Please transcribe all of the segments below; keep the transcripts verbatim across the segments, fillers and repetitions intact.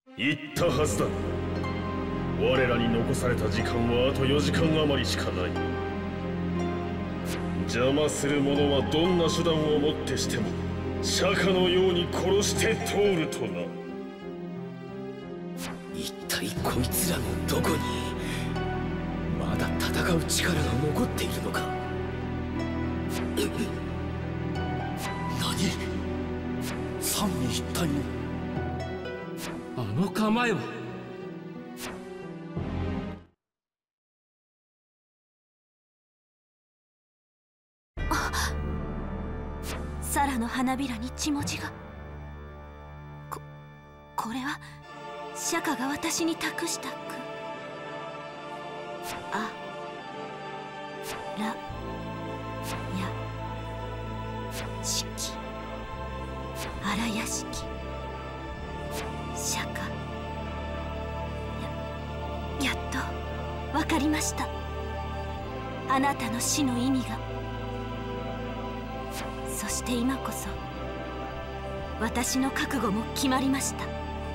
言ったはずだ。我らに残された時間はあとよじかん余りしかない。邪魔する者はどんな手段をもってしても釈迦のように殺して通るとな。 一体こいつらのどこにまだ戦う力が残っているのか。何、三位一体のあの構えは。 サラの花びらに血文字が。ここれは釈迦が私に託した句。あらやしきあらやしき釈迦。ややっとわかりました。あなたの死の意味が。そして今こそ私の覚悟も決まりました。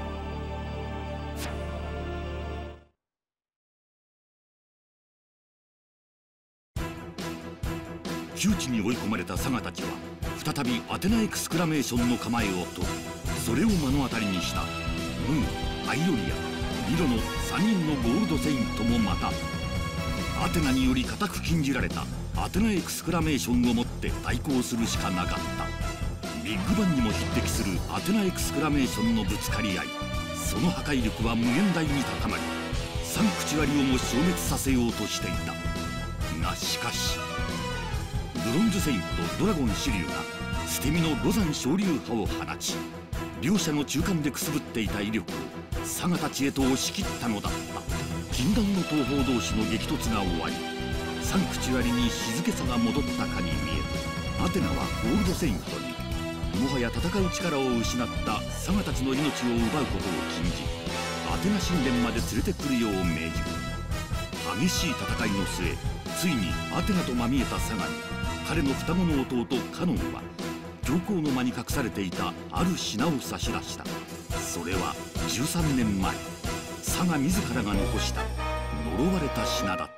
窮地に追い込まれたサガたちは再びアテナエクスクラメーションの構えを取る。それを目の当たりにしたムー、アイオリア、ミロのさんにんのゴールドセイントもまたアテナにより固く禁じられたアテナエクスクラメーションをもって対抗するしかなかった。ビッグバンにも匹敵するアテナエクスクラメーションのぶつかり合い、その破壊力は無限大に高まりサンクチュアリをも消滅させようとしていた。がしかしブロンズセインとドラゴンシリュウが捨て身のロザン昇竜派を放ち、両者の中間でくすぶっていた威力をサガたちへと押し切ったのだった。禁断の東方同士の激突が終わり、サンクチュアリに静けさが戻ったかに見える。アテナはゴールドセイントにもはや戦う力を失ったサガたちの命を奪うことを禁じ、アテナ神殿まで連れてくるよう命じる。激しい戦いの末、ついにアテナとまみえたサガに彼の双子の弟カノンは教皇の間に隠されていたある品を差し出した。それはじゅうさんねんまえサガ自らが残した呪われた品だった。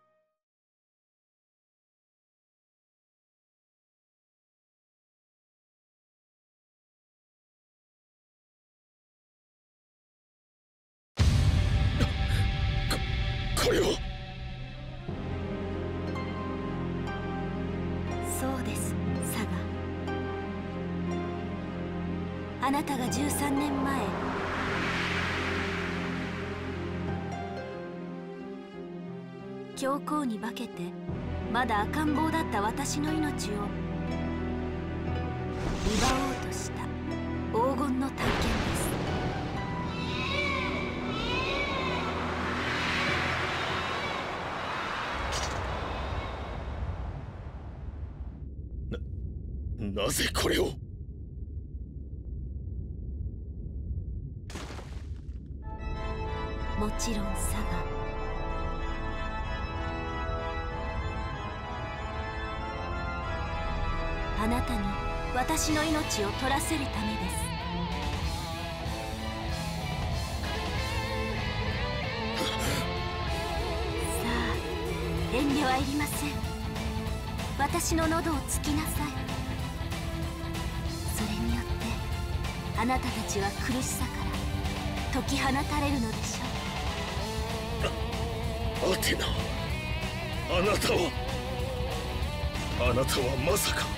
ここれは。 そうです、サガ。あなたがじゅうさんねんまえ教皇に化けてまだ赤ん坊だった私の命を奪おうとした黄金の体験です。 なぜこれを。 もちろんサガ、あなたに私の命を取らせるためです。さあ、遠慮はいりません。私の喉を突きなさい。それによってあなたたちは苦しさから解き放たれるのでしょう。 アテナ、あなたはあなたはまさか。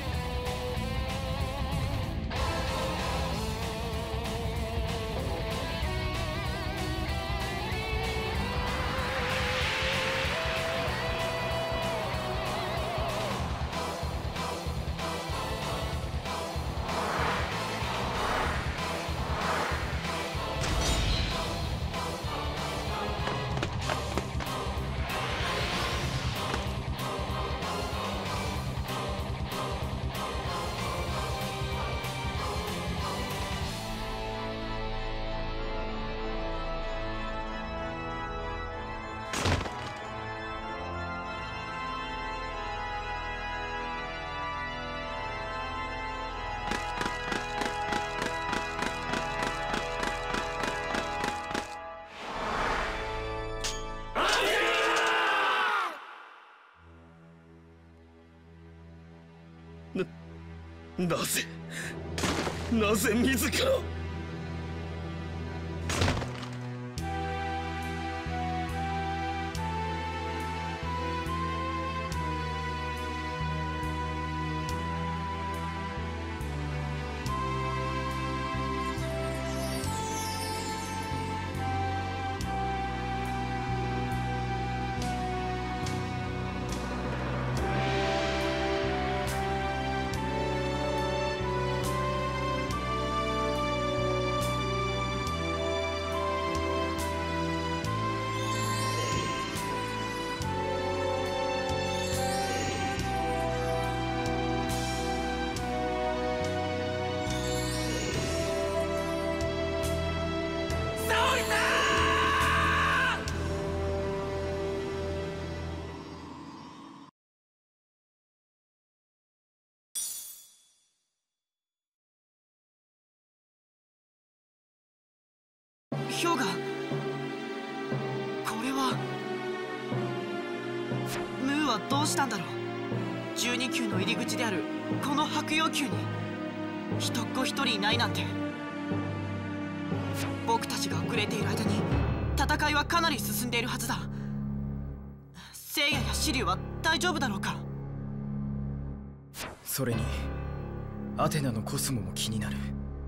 なぜなぜ自ら。 氷河、これはムーはどうしたんだろう。じゅうに級の入り口であるこの白葉宮に人っ子一人いないなんて。僕たちが遅れている間に戦いはかなり進んでいるはずだ。聖夜やシリュウは大丈夫だろうか。 それにアテナのコスモも気になる。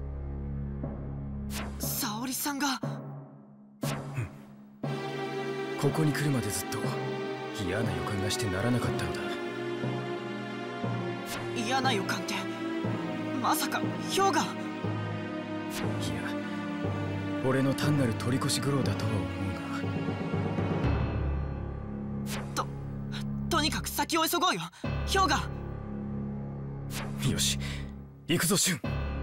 沙織さんが、 うん、ここに来るまでずっと嫌な予感がしてならなかったのだ。 嫌な予感ってまさか氷河？いや、 俺の単なる取り越し苦労だとは思うが。 ととにかく先を急ごうよ氷河。 よし、行くぞシュン。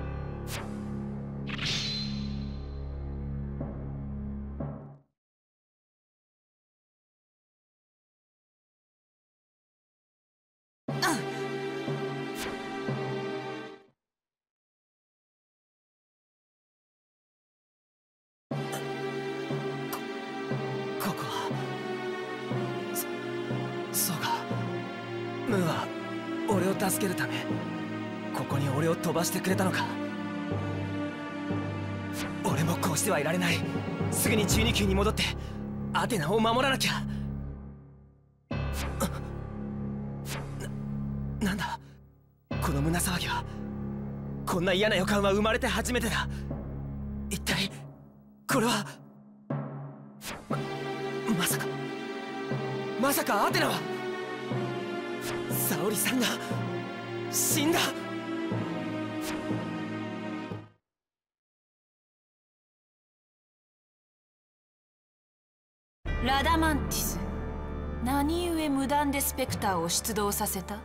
ムーは俺を助けるためここに俺を飛ばしてくれたのか。俺もこうしてはいられない。すぐにじゅうに級に戻ってアテナを守らなきゃ。な、なんだこの胸騒ぎは。こんな嫌な予感は生まれて初めてだ。一体これはま、まさかまさかアテナは沙織さんが死んだ。 ラダマンティス、何故無断でスペクターを出動させた？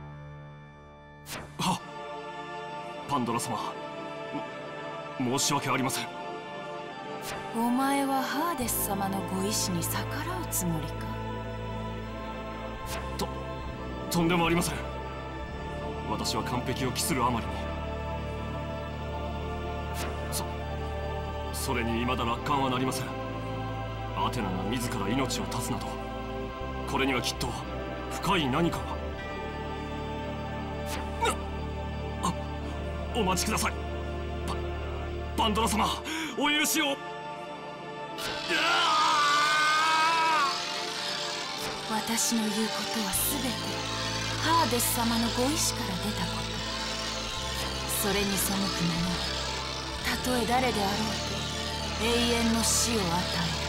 はっ、パンドラ様、申し訳ありません。 お前はハーデス様のご意志に逆らうつもりか？ ととんでもありません。私は完璧を期するあまりにそそれに未だ楽観はなりません。アテナが自ら命を絶つなど、これにはきっと深い何かが。あ、お待ちください。パパンドラ様、お許しを。 私の言うことは全てハーデス様のご意志から出たこと。それに背く者はたとえ誰であろうと永遠の死を与える。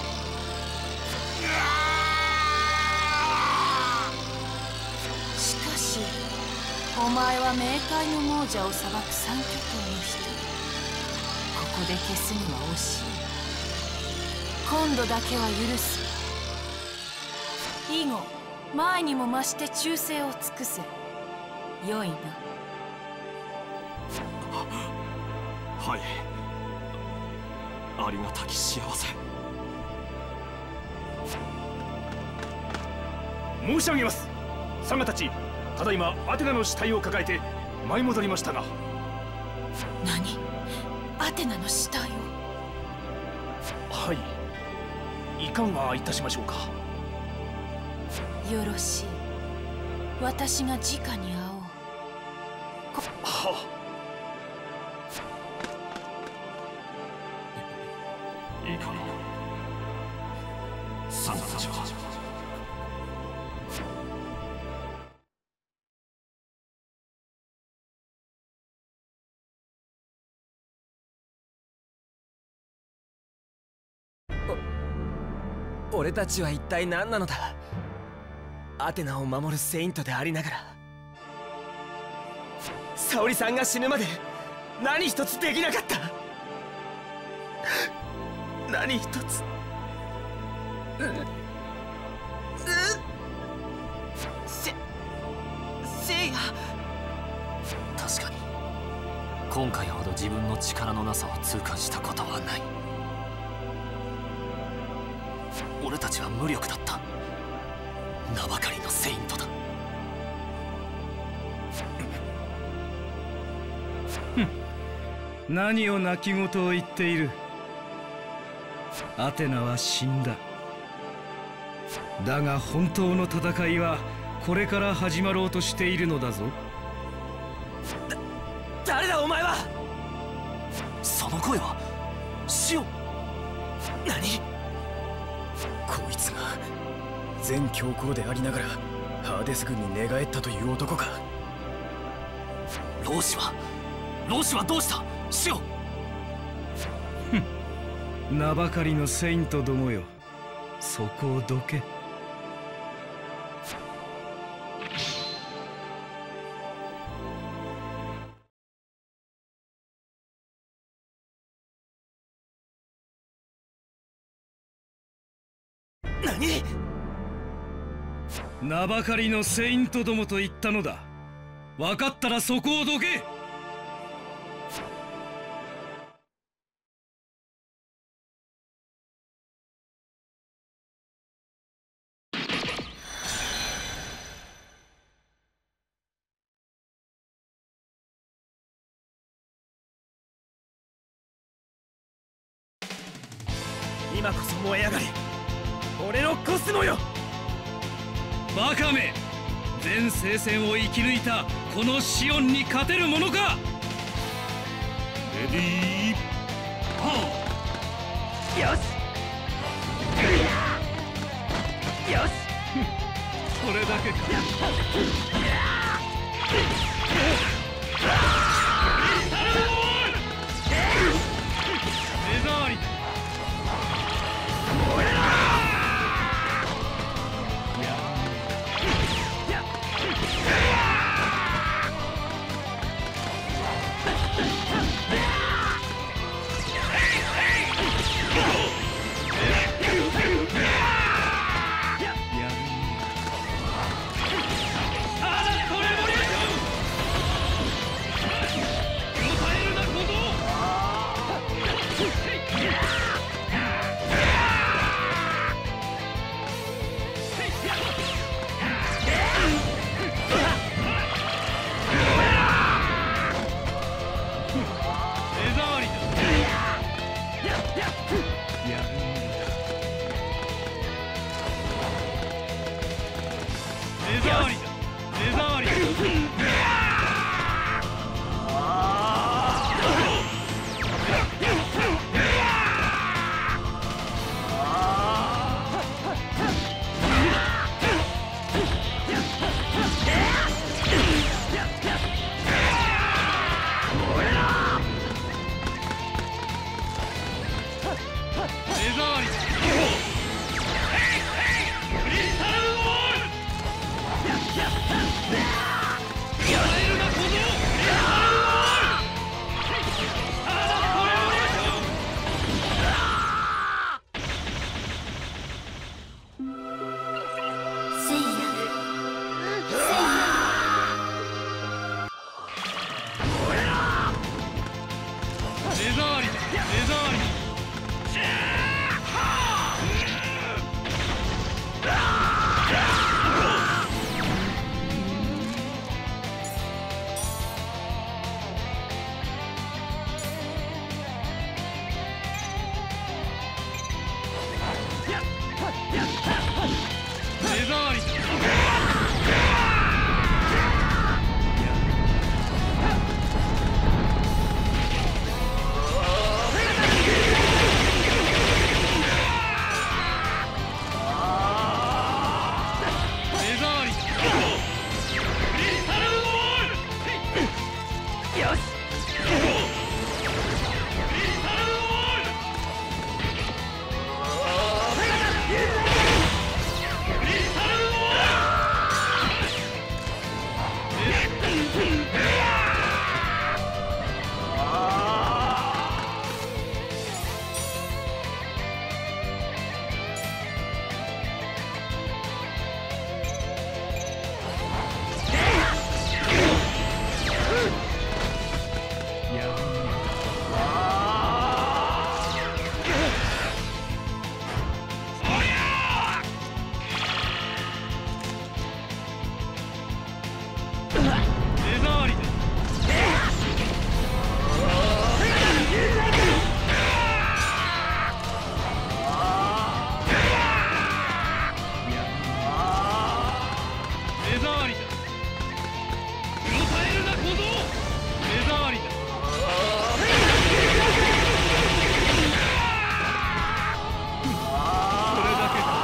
しかしお前は冥界の亡者を裁く三巨頭の一人。ここで消すには惜しい。今度だけは許す。以後前にも増して忠誠を尽くせ。よいな。 はい、ありがたき幸せ。 申し上げます。サンガたち、ただいまアテナの死体を抱えて舞い戻りましたが。 何？アテナの死体を？ はい、いかがいたしましょうか。 よろしい。私が直に会おう。 いいかサンタたちは俺たちは一体何なのだ。アテナを守るセイントでありながら沙織さんが死ぬまで何一つできなかった。何一つ。ううせせいや、 確かに今回ほど自分の力のなさを痛感したことはない。俺たちは無力だった。名ばかりのセイントだ。 何を泣き言を言っている。アテナは死んだ。だが本当の戦いはこれから始まろうとしているのだぞ。 だ誰だお前は。 その声はシオン。 何。 こいつが全教皇でありながらハーデス軍に寝返ったという男か。 老子は老子はどうしたシオン。 名ばかりのセイントどもよ、そこをどけ。 何。 名ばかりのセイントどもと言ったのだ。分かったらそこをどけ。 今こそ燃え上がれ、俺のコスモよ。 バカめ、全聖戦を生き抜いたこのシオンに勝てるものか。 レディーパー。 よしよしこれだけか。目障りだ。 目障りだ。うろたえるな小僧、目障りだ。それだけか。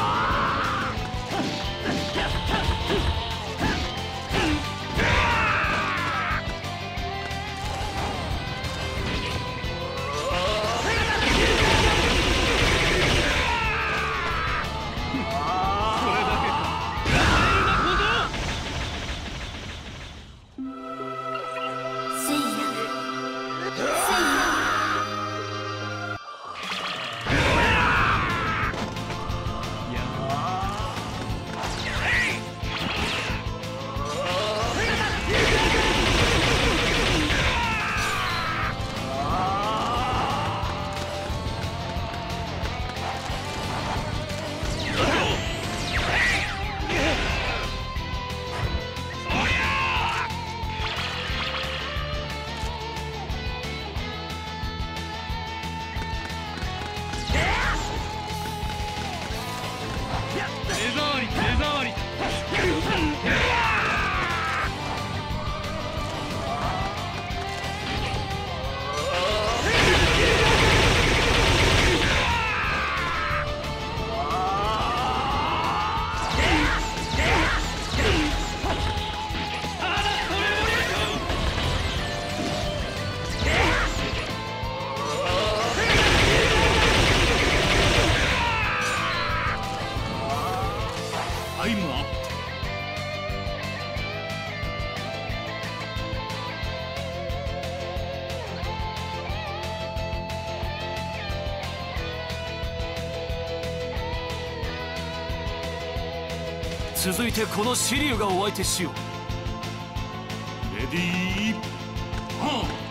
タイムアップ。 続いてこの紫龍がお相手しよう。レディーパー。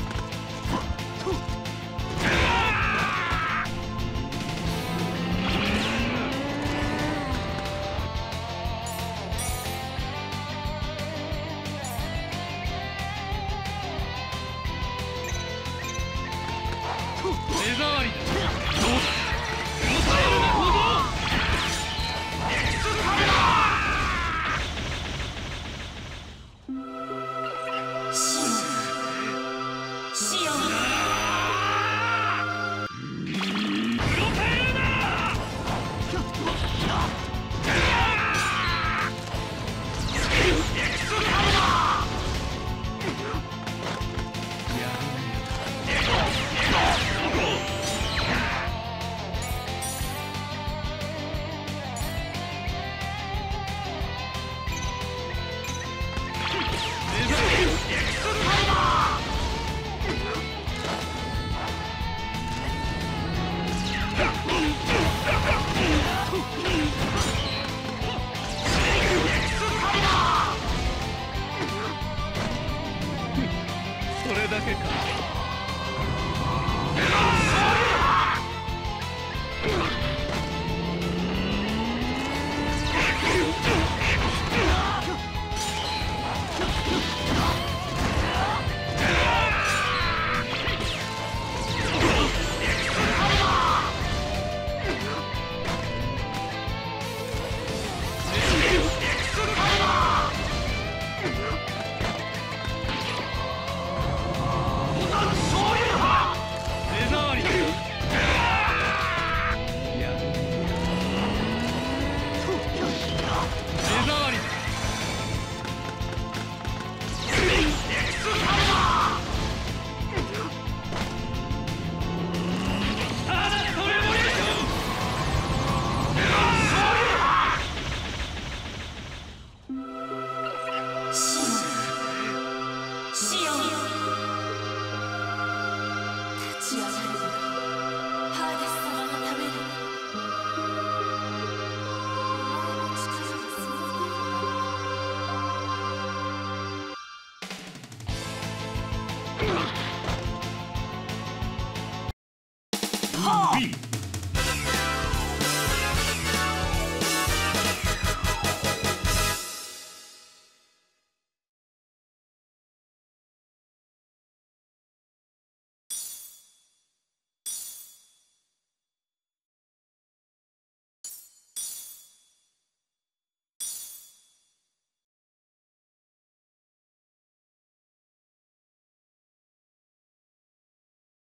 目障りだ。どうだ。うろたえるな小僧。それだけか。 はあ